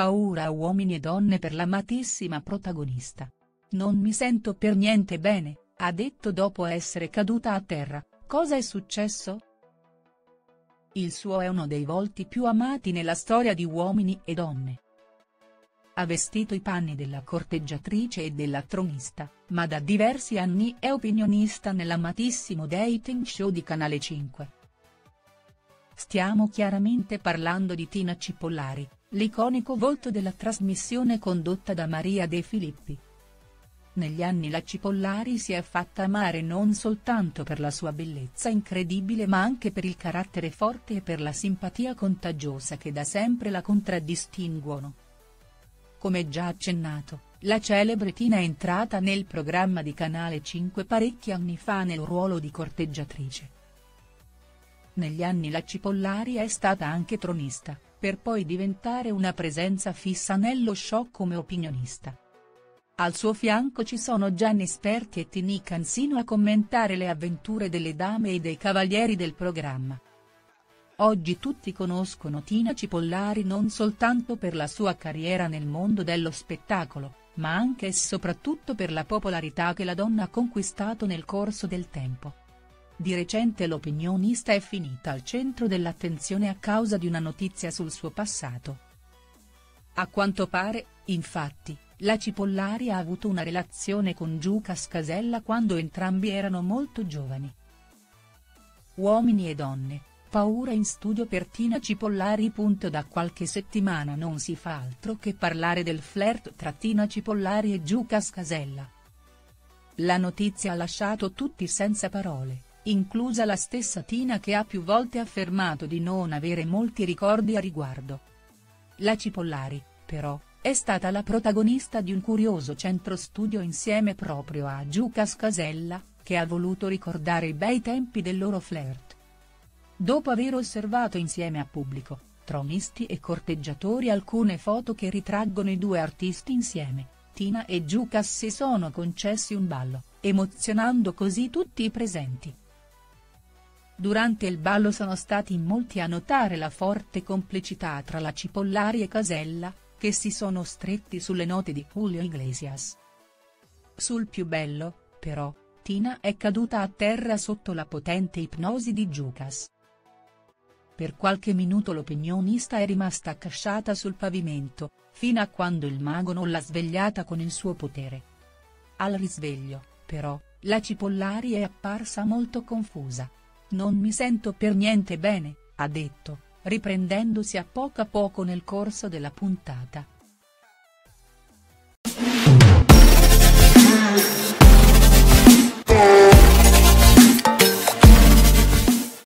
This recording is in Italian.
paura a uomini e donne per l'amatissima protagonista. Non mi sento per niente bene, ha detto dopo essere caduta a terra. Cosa è successo? Il suo è uno dei volti più amati nella storia di Uomini e Donne. Ha vestito i panni della corteggiatrice e della tronista, ma da diversi anni è opinionista nell'amatissimo dating show di Canale 5. Stiamo chiaramente parlando di Tina Cipollari, l'iconico volto della trasmissione condotta da Maria De Filippi. Negli anni la Cipollari si è fatta amare non soltanto per la sua bellezza incredibile ma anche per il carattere forte e per la simpatia contagiosa che da sempre la contraddistinguono. Come già accennato, la celebre Tina è entrata nel programma di Canale 5 parecchi anni fa nel ruolo di corteggiatrice. Negli anni la Cipollari è stata anche tronista, per poi diventare una presenza fissa nello show come opinionista. Al suo fianco ci sono Gianni Sperti e Tini Cansino a commentare le avventure delle dame e dei cavalieri del programma. Oggi tutti conoscono Tina Cipollari non soltanto per la sua carriera nel mondo dello spettacolo, ma anche e soprattutto per la popolarità che la donna ha conquistato nel corso del tempo. Di recente l'opinionista è finita al centro dell'attenzione a causa di una notizia sul suo passato. A quanto pare, infatti, la Cipollari ha avuto una relazione con Giuca Scasella quando entrambi erano molto giovani. Uomini e donne, paura in studio per Tina Cipollari. Da qualche settimana non si fa altro che parlare del flirt tra Tina Cipollari e Giuca Scasella. La notizia ha lasciato tutti senza parole, inclusa la stessa Tina che ha più volte affermato di non avere molti ricordi a riguardo. La Cipollari, però, è stata la protagonista di un curioso centro studio insieme proprio a Giuca Scasella, che ha voluto ricordare i bei tempi del loro flirt. Dopo aver osservato insieme a pubblico, tronisti e corteggiatori alcune foto che ritraggono i due artisti insieme, Tina e Giuca si sono concessi un ballo, emozionando così tutti i presenti. Durante il ballo sono stati in molti a notare la forte complicità tra la Cipollari e Casella, che si sono stretti sulle note di Julio Iglesias. Sul più bello, però, Tina è caduta a terra sotto la potente ipnosi di Giucas. Per qualche minuto l'opinionista è rimasta accasciata sul pavimento, fino a quando il mago non l'ha svegliata con il suo potere. Al risveglio, però, la Cipollari è apparsa molto confusa. Non mi sento per niente bene, ha detto, riprendendosi a poco nel corso della puntata.